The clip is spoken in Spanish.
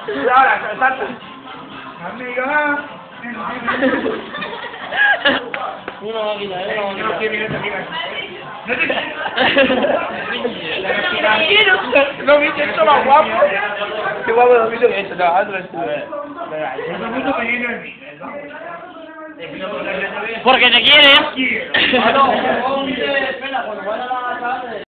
Ahora, salta. Amiga. Una máquina, una No quiero máquina. mirar ¿No viste esto más guapo? Qué guapo lo viste que esto, trabajando en el estudio. Porque te quieres. Quiero. Ah, no, espera, cuando vaya a la tarde.